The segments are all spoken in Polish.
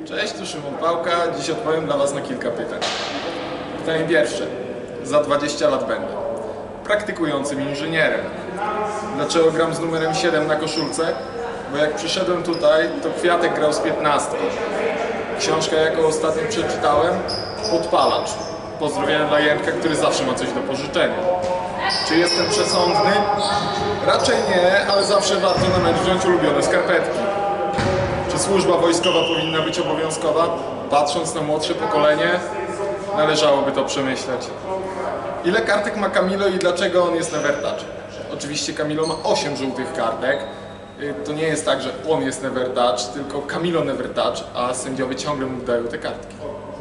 Cześć, tu Szymon Pałka. Dziś odpowiem dla Was na kilka pytań. Pytanie pierwsze. Za 20 lat będę praktykującym inżynierem. Dlaczego gram z numerem 7 na koszulce? Bo jak przyszedłem tutaj, to Kwiatek grał z 15. Książkę, jaką ostatnio przeczytałem, Podpalacz. Pozdrowienia dla Jędrka, który zawsze ma coś do pożyczenia. Czy jestem przesądny? Raczej nie, ale zawsze warto na mecz wziąć ulubione skarpetki. Czy służba wojskowa powinna być obowiązkowa? Patrząc na młodsze pokolenie, należałoby to przemyśleć. Ile kartek ma Camilo i dlaczego on jest never touch? Oczywiście Camilo ma 8 żółtych kartek. To nie jest tak, że on jest never touch, tylko Camilo never touch, a sędziowie ciągle mu dają te kartki.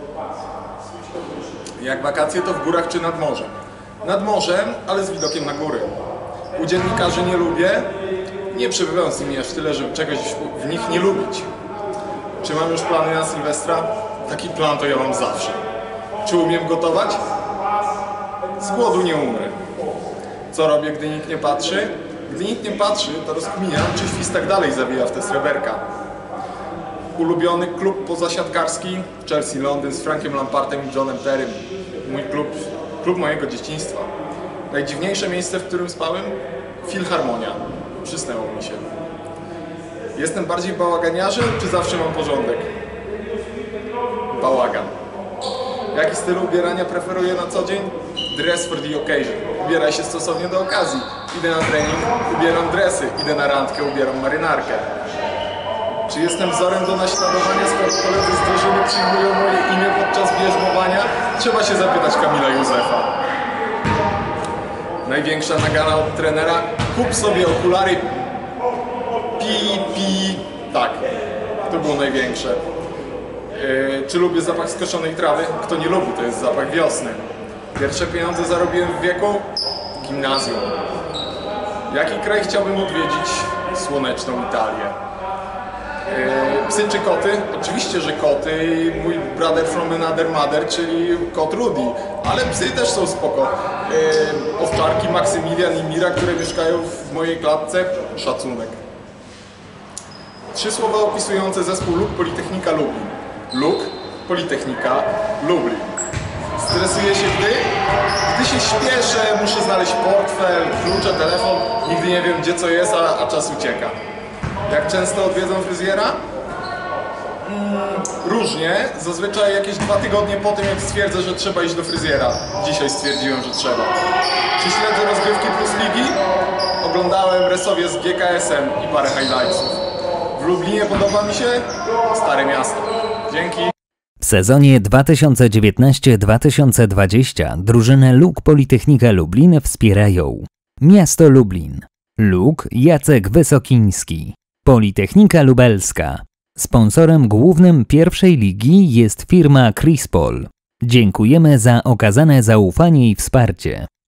Jak wakacje, to w górach czy nad morzem? Nad morzem, ale z widokiem na góry. U dziennikarzy nie lubię. Nie przebywam z nimi aż tyle, żeby czegoś w nich nie lubić. Czy mam już plany na Sylwestra? Taki plan to ja mam zawsze. Czy umiem gotować? Z głodu nie umrę. Co robię, gdy nikt nie patrzy? Gdy nikt nie patrzy, to rozkminiam, czy świstak dalej zawija w te sreberka. Ulubiony klub pozasiatkarski? Chelsea Londyn z Frankiem Lampardem i Johnem Terrym. Mój klub mojego dzieciństwa. Najdziwniejsze miejsce, w którym spałem? Filharmonia. Przysnęło mi się. Jestem bardziej bałaganiarzem, czy zawsze mam porządek? Bałagan. Jaki styl ubierania preferuję na co dzień? Dress for the occasion. Ubieraj się stosownie do okazji. Idę na trening, ubieram dresy. Idę na randkę, ubieram marynarkę. Czy jestem wzorem do naśladowania, skoro koledzy z drużyny przyjmują moje imię podczas bierzmowania? Trzeba się zapytać Kamila Józefa. Największa nagana od trenera? Kup sobie okulary. Tak, to było największe. Czy lubię zapach skoszonej trawy? Kto nie lubi, to jest zapach wiosny. Pierwsze pieniądze zarobiłem w wieku gimnazjum. Jaki kraj chciałbym odwiedzić? Słoneczną Italię. Psy czy koty? Oczywiście, że koty. Mój brother from another mother, czyli kot Rudy. Ale psy też są spoko. Owczarki Maksymilian i Mira, które mieszkają w mojej klatce. Szacunek. 3 słowa opisujące zespół LUK Politechnika Lublin. LUK, Politechnika, Lublin. Stresuję się gdy się śpieszę, muszę znaleźć portfel, klucze, telefon. Nigdy nie wiem, gdzie co jest, a czas ucieka. Jak często odwiedzam fryzjera? Różnie. Zazwyczaj jakieś 2 tygodnie po tym, jak stwierdzę, że trzeba iść do fryzjera. Dzisiaj stwierdziłem, że trzeba. Czy śledzę rozgrywki Plus Ligi? Oglądałem Resowie z GKS-em i parę highlightsów. W Lublinie podoba mi się Stare Miasto. Dzięki. W sezonie 2019-2020 drużynę LUK Politechnika Lublin wspierają Miasto Lublin, LUK Jacek Wysokiński, Politechnika Lubelska. Sponsorem głównym pierwszej ligi jest firma Crispol. Dziękujemy za okazane zaufanie i wsparcie.